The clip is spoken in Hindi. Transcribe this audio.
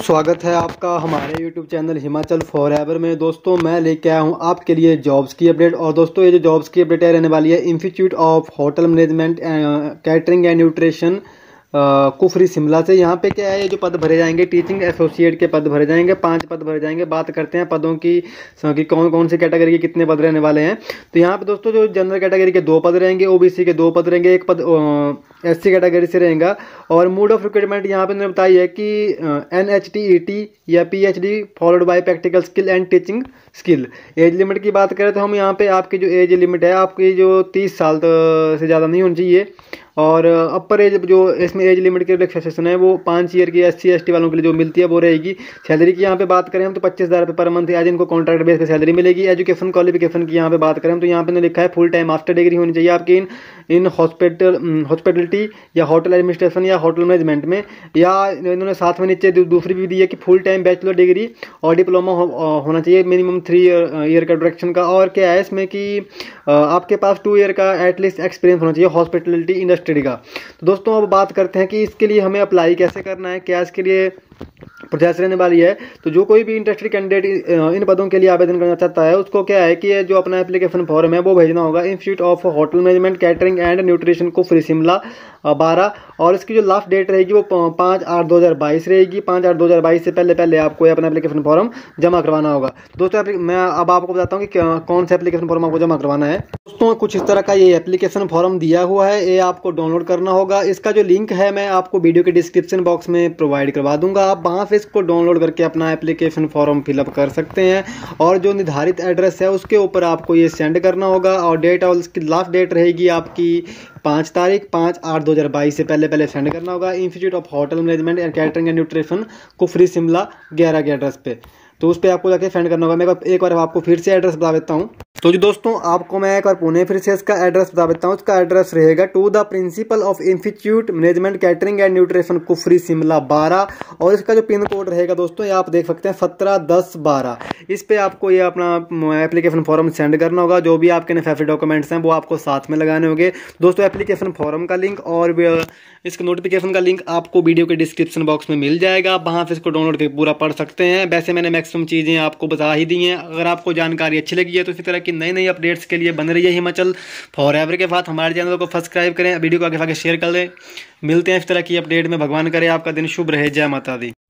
स्वागत है आपका हमारे YouTube चैनल हिमाचल फॉरएवर में। दोस्तों मैं लेके आया हूँ आपके लिए जॉब्स की अपडेट। और दोस्तों ये जो जॉब्स की अपडेट है रहने वाली है institute of hotel management catering and nutrition Kufri Shimla से। यहाँ पे क्या है, ये जो पद भरे जाएंगे टीचिंग एसोसिएट के पद भरे जाएंगे, 5 पद भरे जाएंगे। बात करते हैं पदों की कि कौन कौन सी कैटेगरी के कितने पद रहने वाले हैं। तो यहाँ पे दोस्तों जो जनरल कैटेगरी के 2 पद रहेंगे, ओबीसी के 2 पद रहेंगे, 1 पद एससी कैटेगरी से रहेगा। और मोड ऑफ रिक्रूटमेंट यहाँ पे उन्होंने बताई है कि NHTET या PhD followed by practical skill and teaching skill. Age limit की बात करें तो हम यहाँ पे आपकी जो एज लिमिट है आपकी जो 30 साल से ज़्यादा नहीं होनी चाहिए। और अपर एज जो इसमें एज लिमिट के रिलैक्सेशन है वो 5 ईयर की SC ST वालों के लिए जो मिलती है वो रहेगी। सैलरी की यहाँ पे बात करें हम तो 25,000 रुपये पर मंथ आज इनको कॉन्ट्रैक्ट बेस पे सैलरी मिलेगी। एजुकेशन क्वालिफिकेशन की यहाँ पे बात करें तो यहाँ पे लिखा है फुल टाइम मास्टर डिग्री होनी चाहिए आपकी इन हॉस्पिटलिटी या होटल एडमिनिस्ट्रेशन या होटल मैनेजमेंट में। या इन्होंने साथ में नीचे दूसरी भी दी है कि फुल टाइम बैचलर डिग्री और डिप्लोमा होना चाहिए मिनिमम 3 ईयर का ड्यूरेशन का। और क्या है इसमें कि आपके पास 2 ईयर का एटलीस्ट एक्सपीरियंस होना चाहिए हॉस्पिटलिटी इंडस्ट्री का। तो दोस्तों अब बात करते हैं कि इसके लिए हमें अप्लाई कैसे करना है, क्या इसके लिए प्रोसेस रहने वाली है। तो जो कोई भी इंटरेस्टेड कैंडिडेट इन पदों के लिए आवेदन करना चाहता है उसको क्या है कि जो अपना एप्लीकेशन फॉर्म है वो भेजना होगा institute of hotel management catering and nutrition Kufri Shimla 12। और इसकी जो लास्ट डेट रहेगी वो 5/8/2022 रहेगी। 5/8/2022 से पहले आपको अपना एप्लीकेशन फॉर्म जमा करवाना होगा। दोस्तों मैं अब आपको बताता हूँ कि कौन सा एप्लीकेशन फॉर्म आपको जमा करवाना है। दोस्तों कुछ इस तरह का ये एप्लीकेशन फॉर्म दिया हुआ है, ये आपको डाउनलोड करना होगा। इसका जो लिंक है मैं आपको वीडियो के डिस्क्रिप्शन बॉक्स में प्रोवाइड करवा दूंगा, आप वहाँ से इसको डाउनलोड करके अपना एप्लीकेशन फॉर्म फिलअप कर सकते हैं। और जो निर्धारित एड्रेस है उसके ऊपर आपको ये सेंड करना होगा। और डेट और उसकी लास्ट डेट रहेगी आपकी 5 तारीख 5/8/2022 से पहले सेंड करना होगा institute of hotel management and catering and nutrition Kufri Shimla 11 के एड्रेस पे। तो उस पर आपको जाके सेंड करना होगा। मैं एक बार आपको फिर से एड्रेस बता देता हूँ। तो जी दोस्तों आपको मैं एक बार पुणे फिर से इसका एड्रेस बता देता हूँ। इसका एड्रेस रहेगा to the principal of institute management catering and nutrition Kufri Shimla 12। और इसका जो पिन कोड रहेगा दोस्तों ये आप देख सकते हैं 171012। इस पे आपको ये अपना एप्लीकेशन फॉर्म सेंड करना होगा। जो भी आपके नेसेसरी डॉक्यूमेंट्स हैं वो आपको साथ में लगाने होंगे। दोस्तों एप्लीकेशन फॉर्म का लिंक और इसके नोटिफिकेशन का लिंक आपको वीडियो के डिस्क्रिप्शन बॉक्स में मिल जाएगा, आप वहाँ से इसको डाउनलोड करके पूरा पढ़ सकते हैं। वैसे मैंने मैक्सिमम चीज़ें आपको बता ही दी हैं। अगर आपको जानकारी अच्छी लगी है तो इसी तरह की नई अपडेट्स के लिए बन रही है हिमाचल फॉरएवर के साथ। हमारे चैनल को सब्सक्राइब करें, वीडियो को आगे शेयर कर दें। मिलते हैं इस तरह की अपडेट में। भगवान करे आपका दिन शुभ रहे। जय माता दी।